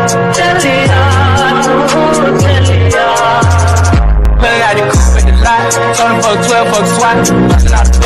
Put it out the coupe with the lot. Told them fuck 12, fuck SWAT.